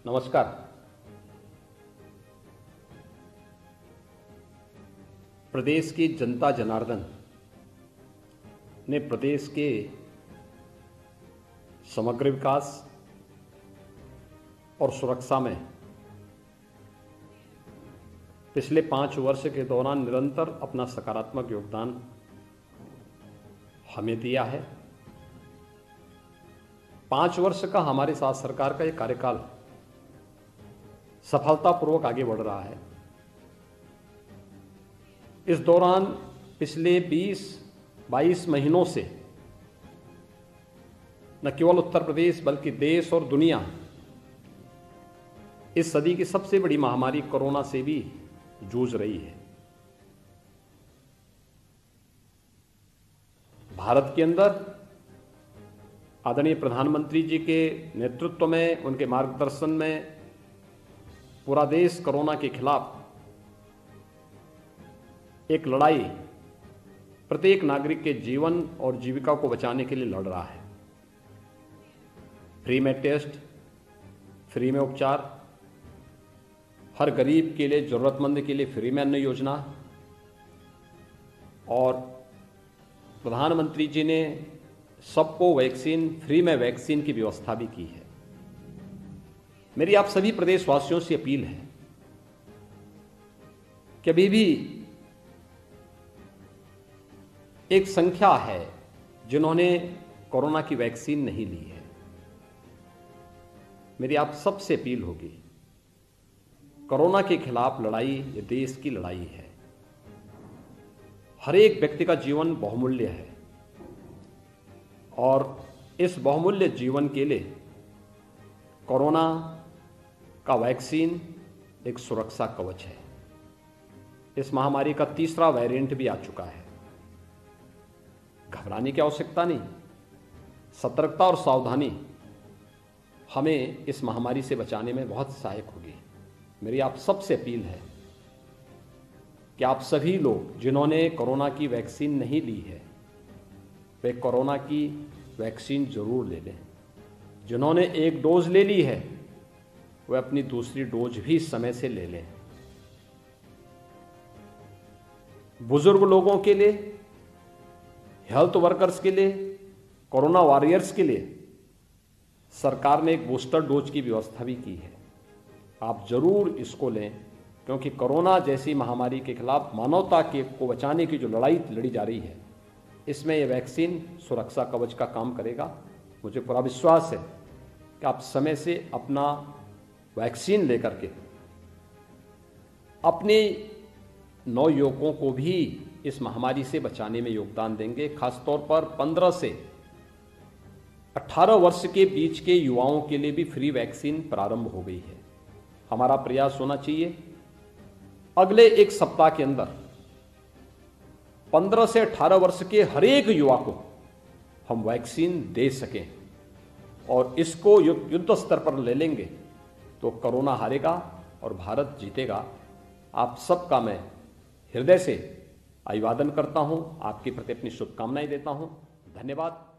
नमस्कार। प्रदेश की जनता जनार्दन ने प्रदेश के समग्र विकास और सुरक्षा में पिछले 5 वर्ष के दौरान निरंतर अपना सकारात्मक योगदान हमें दिया है। 5 वर्ष का हमारे साथ सरकार का एक कार्यकाल सफलतापूर्वक आगे बढ़ रहा है। इस दौरान पिछले 20-22 महीनों से न केवल उत्तर प्रदेश बल्कि देश और दुनिया इस सदी की सबसे बड़ी महामारी कोरोना से भी जूझ रही है। भारत के अंदर आदरणीय प्रधानमंत्री जी के नेतृत्व में, उनके मार्गदर्शन में पूरा देश कोरोना के खिलाफ एक लड़ाई प्रत्येक नागरिक के जीवन और जीविका को बचाने के लिए लड़ रहा है। फ्री में टेस्ट, फ्री में उपचार, हर गरीब के लिए, जरूरतमंद के लिए फ्री में अन्न योजना, और प्रधानमंत्री जी ने सबको वैक्सीन, फ्री में वैक्सीन की व्यवस्था भी की है। मेरी आप सभी प्रदेशवासियों से अपील है कि अभी भी एक संख्या है जिन्होंने कोरोना की वैक्सीन नहीं ली है। मेरी आप सबसे अपील होगी, कोरोना के खिलाफ लड़ाई ये देश की लड़ाई है। हर एक व्यक्ति का जीवन बहुमूल्य है और इस बहुमूल्य जीवन के लिए कोरोना का वैक्सीन एक सुरक्षा कवच है। इस महामारी का तीसरा वेरिएंट भी आ चुका है। घबराने की आवश्यकता नहीं। सतर्कता और सावधानी हमें इस महामारी से बचाने में बहुत सहायक होगी। मेरी आप सबसे अपील है कि आप सभी लोग जिन्होंने कोरोना की वैक्सीन नहीं ली है वे कोरोना की वैक्सीन जरूर ले लें। जिन्होंने एक डोज ले ली है वे अपनी दूसरी डोज भी समय से ले लें। बुजुर्ग लोगों के लिए, हेल्थ वर्कर्स के लिए, कोरोना वॉरियर्स के लिए सरकार ने एक बूस्टर डोज की व्यवस्था भी की है। आप जरूर इसको लें, क्योंकि कोरोना जैसी महामारी के खिलाफ मानवता को बचाने की जो लड़ाई लड़ी जा रही है, इसमें यह वैक्सीन सुरक्षा कवच का काम करेगा। मुझे पूरा विश्वास है कि आप समय से अपना वैक्सीन लेकर के अपने नवयुवकों को भी इस महामारी से बचाने में योगदान देंगे। खासतौर पर 15 से 18 वर्ष के बीच के युवाओं के लिए भी फ्री वैक्सीन प्रारंभ हो गई है। हमारा प्रयास होना चाहिए अगले एक सप्ताह के अंदर 15 से 18 वर्ष के हर एक युवा को हम वैक्सीन दे सकें, और इसको युद्ध स्तर पर ले लेंगे तो कोरोना हारेगा और भारत जीतेगा। आप सबका मैं हृदय से अभिवादन करता हूं, आपके प्रति अपनी शुभकामनाएं देता हूं। धन्यवाद।